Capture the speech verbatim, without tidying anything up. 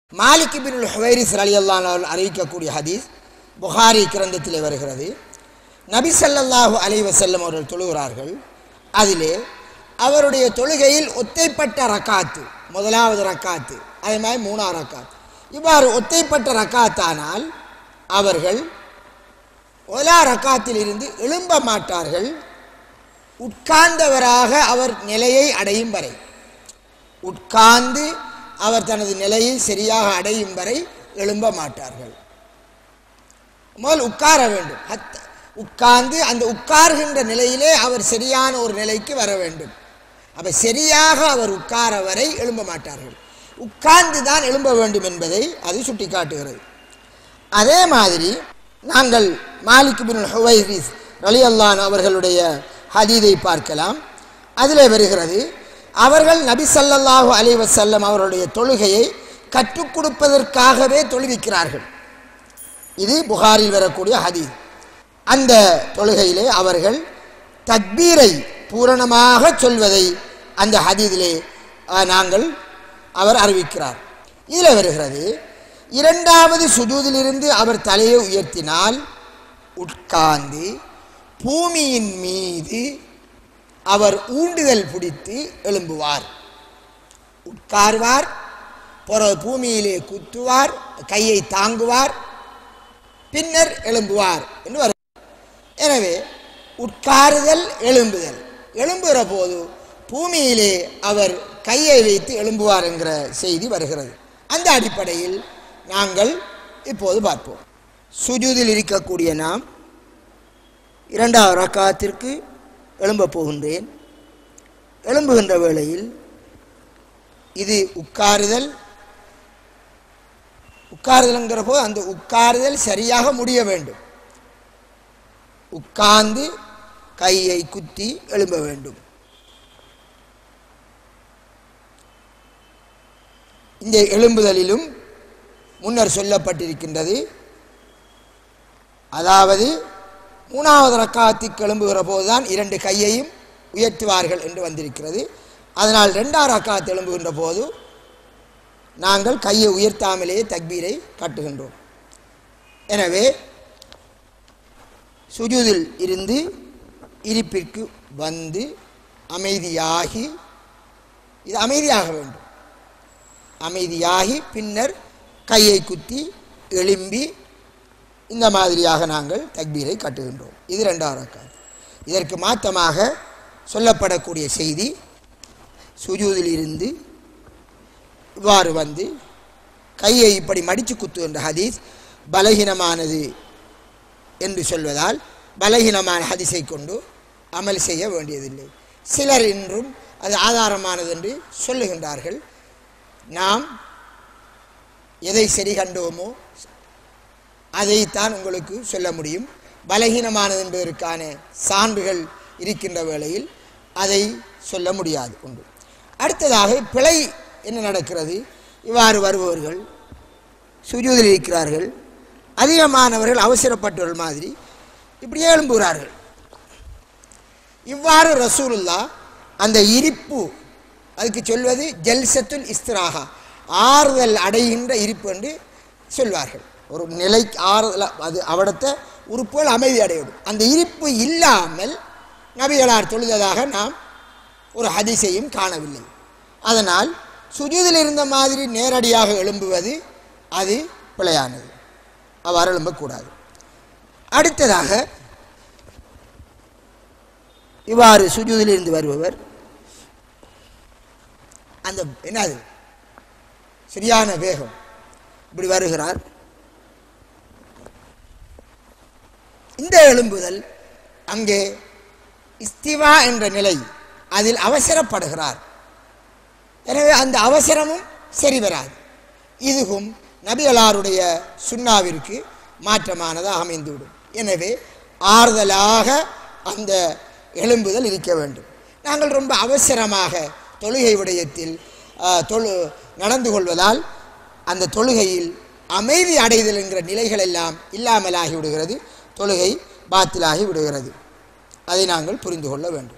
மாலிக் இப்னுல் ஹுவைரிஸ் ரலியல்லாஹு அன்ஹு அறிவிக்கக்கூடிய ஹதீஸ் புகாரி கிரந்தத்திலே வருகிறது. நபி ஸல்லல்லாஹு அலைஹி வஸல்லம் அவர்கள் தொழுகிறார்கள். அதிலே அவருடைய தொழுகையில் ஒத்தைப்பட்ட ரக்காத்து, முதலாவது ரக்காத்து, அதே மாதிரி மூணாவது ரக்காத்து, இவ்வாறு ஒத்தைப்பட்ட ரக்காத்தானால் அவர்கள் ஒலா ரக்காத்தில் இருந்து எழும்ப மாட்டார்கள், உட்கார்ந்தவராக அவர் நிலையை அடையும் வரை. உட்கார்ந்து அவர் தனது நிலையை சரியாக அடையும் வரை எழும்ப மாட்டார்கள். முதல் உட்கார வேண்டும். உட்கார்ந்து அந்த உட்கார்கின்ற நிலையிலே அவர் சரியான ஒரு நிலைக்கு வர வேண்டும். அப்போ சரியாக அவர் உட்கார வரை எழும்ப மாட்டார்கள், உட்கார்ந்து தான் எழும்ப வேண்டும் என்பதை அது சுட்டி காட்டுகிறது. அதே மாதிரி நாங்கள் மாலிக் இப்னுல் ஹுவைரிஸ் ரலியல்லாஹு அன்ஹு அவர்களுடைய ஹதீதை பார்க்கலாம். அதிலே வருகிறது, அவர்கள் நபி ஸல்லல்லாஹு அலைஹி வஸல்லம் அவருடைய தொழுகையை கற்றுக் கொடுப்பதற்காகவே தொழுவிக்கிறார்கள். இது புகாரில் வரக்கூடிய ஹதீஸ். அந்த தொழுகையிலே அவர்கள் தக்பீரை பூரணமாக சொல்வதை அந்த ஹதீதிலே நாங்கள் அவர் அறிவிக்கிறார். இதில் வருகிறது, இரண்டாவது சுஜூதிலிருந்து அவர் தலையை உயர்த்தினால் உட்கார்ந்து பூமியின் மீது அவர் ஊண்டுதல் பிடித்து எழும்புவார். உட்கார்வார், பிறகு பூமியிலே குத்துவார், கையை தாங்குவார், பின்னர் எழும்புவார் என்று வரும். எனவே உட்காருதல், எழும்புதல், எழும்புகிற போது பூமியிலே அவர் கையை வைத்து எழும்புவார் என்கிற செய்தி வருகிறது. அந்த அடிப்படையில் நாங்கள் இப்போது பார்ப்போம். சுஜூதில் இருக்கக்கூடிய நாம் இரண்டாவது ரக்காத்திற்கு எழும்ப போகின்றேன். எழும்புகின்ற வேளையில் இது உட்காருதல். உட்காருதல்ங்கிற போது அந்த உட்காருதல் சரியாக முடிய வேண்டும். உட்கார்ந்து கையை குத்தி எழும்ப வேண்டும். இந்த எழும்புதலிலும் முன்னர் சொல்லப்பட்டிருக்கின்றது. அதாவது மூணாவது ரக்காத்துக்கு எழும்புகிற போதுதான் இரண்டு கையையும் உயர்த்துவார்கள் என்று வந்திருக்கிறது. அதனால் ரெண்டாவது ரக்காத்து எழும்புகின்ற போது நாங்கள் கையை உயர்த்தாமலேயே தக்பீரை காட்டுகின்றோம். எனவே சுஜூதில் இருந்து இருப்பிற்கு வந்து அமைதியாகி, இது அமைதியாக வேண்டும், அமைதியாகி பின்னர் கையை குத்தி எழும்பி இந்த மாதிரியாக நாங்கள் தக்பீரை கட்டுகின்றோம். இது ரெண்டாவது ரக்காத். இதற்கு மாற்றமாக சொல்லப்படக்கூடிய செய்தி, சுஜூதில் இருந்து இவ்வாறு வந்து கையை இப்படி மடித்து குத்துகின்ற ஹதீஸ் பலகீனமானது என்று சொல்வதால் பலகீனமான ஹதீஸை கொண்டு அமல் செய்ய வேண்டியதில்லை. சிலர் இன்றும் அது ஆதாரமானது என்று சொல்லுகின்றார்கள். நாம் எதை சரி கண்டோமோ அதைத்தான் உங்களுக்கு சொல்ல முடியும். பலகீனமானது என்பதற்கான சான்றுகள் இருக்கின்ற வேளையில் அதை சொல்ல முடியாது உண்டு. அடுத்ததாக பிழை என்ன நடக்கிறது? இவ்வாறு வருபவர்கள் சுஜூதில் இருக்கிறார்கள், அதிகமானவர்கள் அவசரப்பட்டவர்கள் மாதிரி இப்படியே எழும்புகிறார்கள். இவ்வாறு ரசூலுல்லாஹ் அந்த இருப்பு, அதுக்கு சொல்வது ஜல்சத்துல் இஸ்திராஹா, ஆறுதல் அடைகின்ற இருப்பு என்று சொல்வார்கள். ஒரு நிலை ஆறுதல், அது அவடத்தை உறுப்புகள் அமைதி அடையும். அந்த இருப்பு இல்லாமல் நபிகளார் தொழுததாக நாம் ஒரு ஹதீஸையும் காணவில்லை. அதனால் சுஜூதில் இருந்த மாதிரி நேரடியாக எழும்புவது அது பிழையானது, அவ்வாறு எழும்பக்கூடாது. அடுத்ததாக இவ்வாறு சுஜூதில் இருந்து வருபவர் அந்த என்னது சரியான வேகம் இப்படி வருகிறார். இந்த எழும்புதல் அங்கே இஸ்திவா என்ற நிலை, அதில் அவசரப்படுகிறார். எனவே அந்த அவசரமும் சரி வராது. இதுவும் நபிகளாருடைய சுன்னாவிற்கு மாற்றமானதாக அமைந்துவிடும். எனவே ஆறுதலாக அந்த எழும்புதல் இருக்க வேண்டும். நாங்கள் ரொம்ப அவசரமாக தொழுகை விடயத்தில் தொழு நடந்து கொள்வதால் அந்த தொழுகையில் அமைதி அடைதல் என்கிற நிலைகள் எல்லாம் இல்லாமலாகி விடுகிறது, தொழுகை பாத்திலாகி விடுகிறது. அதை நாங்கள் புரிந்து கொள்ள வேண்டும்.